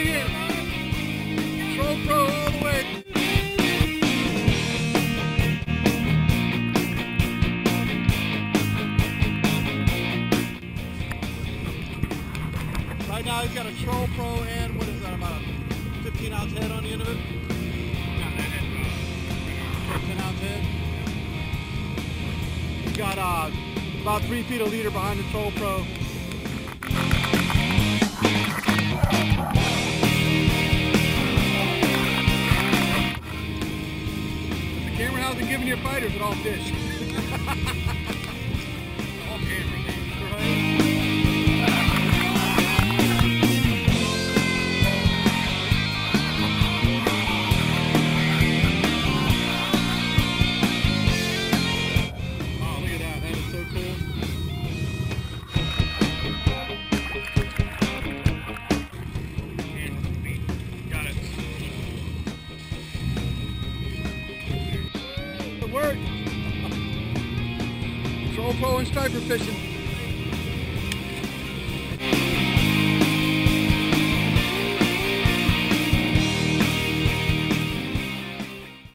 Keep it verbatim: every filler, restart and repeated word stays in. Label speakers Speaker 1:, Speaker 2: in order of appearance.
Speaker 1: in. TrollPro all the way. Right now he's got a TrollPro and what is that, about a fifteen ounce head on the end of it? ten ounce head. He's got uh, about three feet a leader behind the TrollPro. The camera hasn't given you fighters at all fish. All camera things, right? Work. TrollPro and striper fishing.